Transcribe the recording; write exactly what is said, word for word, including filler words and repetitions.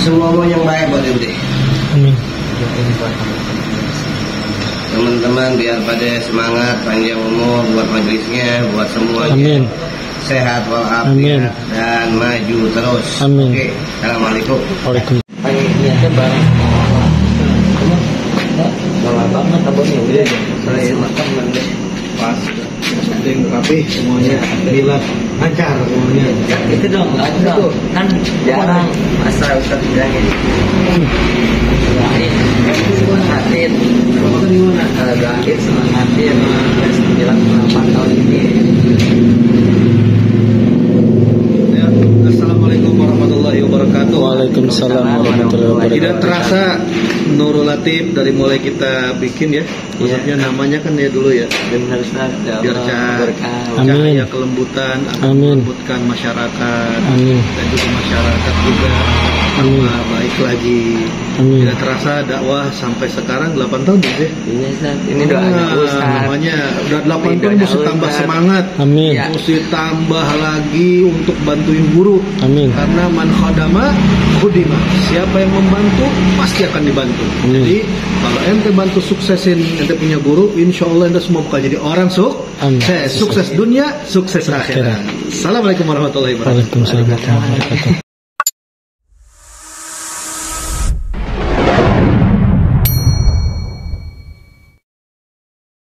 semua mau yang baik buat ente. Amin. Teman-teman biar pada semangat, panjang umur buat majelisnya, buat semuanya. Amin. Sehat walafiat dan maju terus. Amin. Oke, assalamualaikum. Waalaikumsalam. Niatnya bareng. Lama banget abangnya udah saya makan nanti pas penting rapi semuanya bilang lancar semuanya itu dong lancar kan jarang masa Ustaz bilangin semangatin semangatin semangatin sembilan puluh delapan tahun ini. Assalamualaikum warahmatullahi wabarakatuh. Waalaikumsalam warahmatullahi wabarakatuh. Tidak terasa Nurul Latif dari mulai kita bikin ya, maksudnya ya. Namanya kan ya dulu ya, benar Ustaz. biar cahaya, cahaya kelembutan akan melembutkan masyarakat. Amin. Dan juga masyarakat juga tambah baik lagi. Amin. Tidak terasa dakwah sampai sekarang delapan tahun ya. Iya Ustaz. Ini doanya Ustaz. Namanya udah delapan tahun mesti tambah semangat. Amin. Ya. Mesti tambah lagi untuk bantuin guru. Amin. Karena man khadama khudima. Siapa yang membantu pasti akan dibantu. Amin. Jadi kalau ente bantu suksesin ente punya guru, insya Allah ente semua bakal jadi orang sukses. Sukses dunia, sukses akhirat. Assalamualaikum warahmatullahi wabarakatuh. Waalaikumsalam warahmatullahi wabarakatuh.